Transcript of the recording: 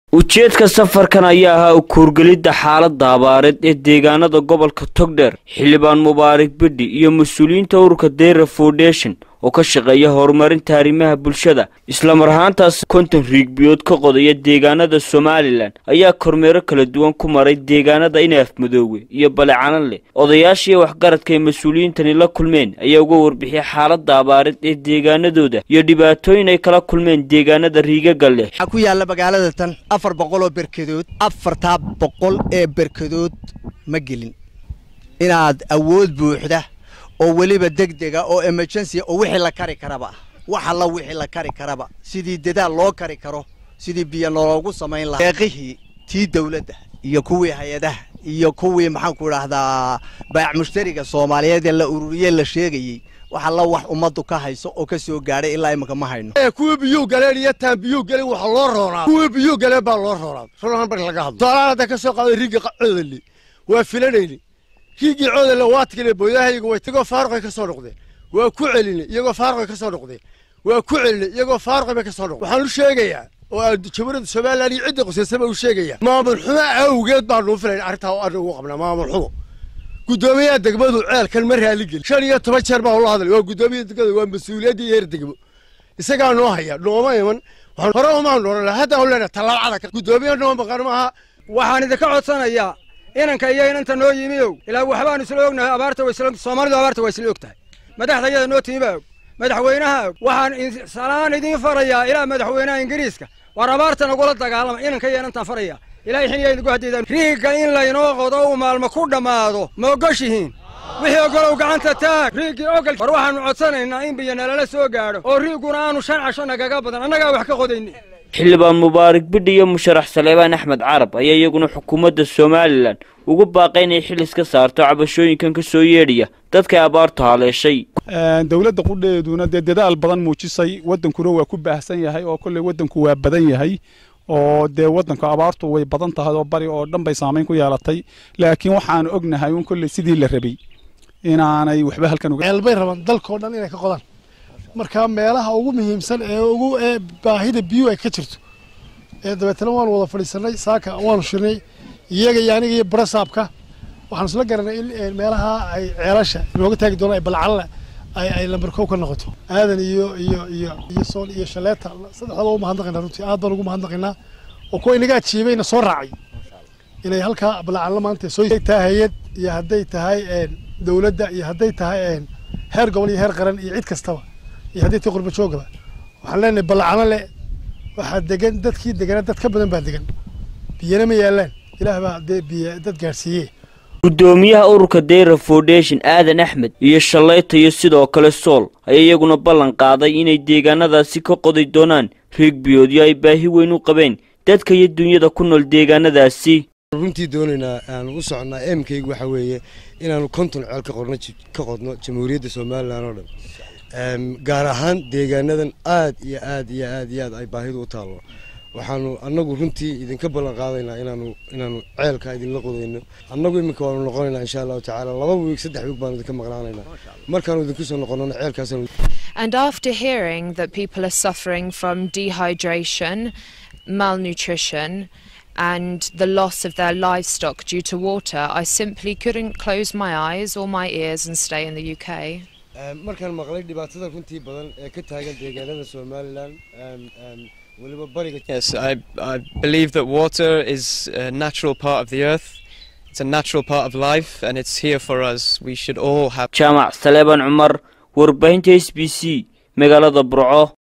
ujeedka safarkan ayaa ahaa u kuurgelidda xaaladda abaareed ee deegaanada gobolka Togdheer xildhibaan Mubaarak Bidhi iyo mas'uuliyiinta ururka Dera Foundation oo ka shaqeeya horumarinta arrimaha bulshada isla marhaantaas konton riigbiyood ka qodaya deegaanada Somaliland ayaa kormeero kala duwan ku maray deegaanada Inaaf Madoowe iyo Balecanan leh odayaashii waxgaradka ee mas'uuliyiintani la kulmeen ayaa uga warbixiyay xaaladda abaareed ee deegaanadooda iyo dhibaatooyin ay kala kulmeen deegaanada riigaga leh ku yaala magaalada tan 400 oo berkadood 400 ee berkadood ma gelin inaad awood buuxda oo waliba degdega oo emergency oo wixii la kari karaba waxa la wixii la kari karaba sidii dadaal loo kari karo sidii biyo loogu sameyn lahaa deeqihii tii dawladda iyo kuwii hay'adaha iyo kuwii maxaan ku raahdaa baac mushtariga Soomaaliyeed ee la ururiyay la sheegayay waxa la wax umadu ka hayso oo ka soo gaaray ilaa imika ma hayno kuwa biyo galeen iyo taan biyo galeen waxa loo roonaa kuwa biyo galeen baa loo roonaa roonaan bar laga hadlo daalada ka soo qaaday riga qacodali waa filanayni كيجي عود اللوات كله بوياه يقول تجو فارق يكسر نقطة وكعلني يجو فارق يكسر نقطة وكعلني يجو فارق يكسر نقطة وحنو شيء جيا وشبرد شباب اللي عندك وسيسمى وشيء جيا ما بالحماء أو جد بعض فلان عرتها وأنا وقبنا ما بالحماء قدامي تقبضوا عيال كل مرة لقل شنو يتبشر به الله هذا وقدامي تقبضوا مسؤولية يردقبوا يسقى نوهيا نوما يمن وحرام ما نور هذا ولا طلع على قدامي نوما قرمها وحنا ذكرت سنة يا inanka iyo inanta noo yimiyow ilaa waxbaan isla ognahay abaarta way isla Soomaalidu abaarta way isla ogtahay madaxdayada noo tiiba madaxweynaha waxaan salaan idin farayaa ilaa madaxweynaha Ingiriiska war abaarta nagula dagaalama inanka iyo inanta faraya ilaa xiniya idigu hadiyaan riiga in la inoo qodo oo maalmo ku dhamaado ma ogashihiin wixii ogolow gacanta taag riigi ogal war waxaan codsanaynaa in biyo nala soo gaaro oo riiguna aanu shan casho nagaga badan annaga wax ka qodayni xildhibaan Mubaarak Bidhi iyo musharax Saleebaan Axmed Carab ayaa iyaguna xukuumadda Somaliland ugu baaqay inay xil iska saarto cabashooyinkan ka soo yeedhiya dadka abaarta haleeshay dawladda qudheeduna dadaal badan muujisay wadankuna waa ku baahsan yahay oo kulli wadanku waa badan yahay oo wadanka abaartu way badan tahay oo bari oo dhan bay saameyn ku yeelatay laakiin waxaan ognahay in kulli sidii la rabay inaanay waxba halkan uga eelbay raban dalka oo dhan inay ka qodaan marka meelaha ugu muhiimsan ee ugu baahida biyo ay ka jirto dabeetana waan wada fadhiisanay saaka waan shirnay iyaga yaaniga iyo barasaabka waxaan isla garanay in meelaha ay ceelasha looga taagi doono ay balcalle ay lambar 1 ka noqoto aadan iyo sool iyo shaleeta saddexdaba u mahadnaqaynaa runtii aad baan ugu mahadnaqaynaa oo kuwa inaga jiibayna soo raacay inay halka balcalle maanta soo taahayad iyo haday tahay dawladda iyo haday tahay heer gobol iyo heer qaran iyo cid kastaba iyo haddii tii qurba joogaba waxaan leenahay Balecanan leh waxa degan dadkii degan dad ka badan baa degan biyana ma yaalaan ilaah baa biyo dad gaarsiiyay gudoomiyaha ururka Dera Foundation Aadan Axmed iyo Shalayta iyo sidoo kale Sool ayaa iyaguna ballan qaaday inay deegaanadaasi ka qoday doonaan riigbiyoodyo ay baahi weyn u qabeen dadka iyo dunyada ku nool deegaanadaasi runtii doonaynaa aan u soconaa MKaygu waxa weeye inaanu konton ceel ka qodno Jamhuuriyadda Soomaaliland oo dhan gaar ahaan deegaanadan aad ay baahidu u taalo waxaanu anagu runtii idinka ballan qaadaynaa inaanu ceelka idin la qodayno anagu imika waanu noqonaynaa insha Allah taala 2 week 3 week baan idinka maqlaanaynaa markaan idinku soo noqonno ceelkaas. And after hearing that people are suffering from dehydration, malnutrition and the loss of their livestock due to water, I simply couldn't close my eyes or my ears and stay in the UK. markaan maqlay dhibaatada runtii badan ee ka taagan deegaanada Somaliland waliba bariga. Yes, I believe that water is a natural part of the earth. It's a natural part of life and it's here for us. We should all have. Jaamac Saleebaan Cumar warbaahinta SBC magaalada Burco.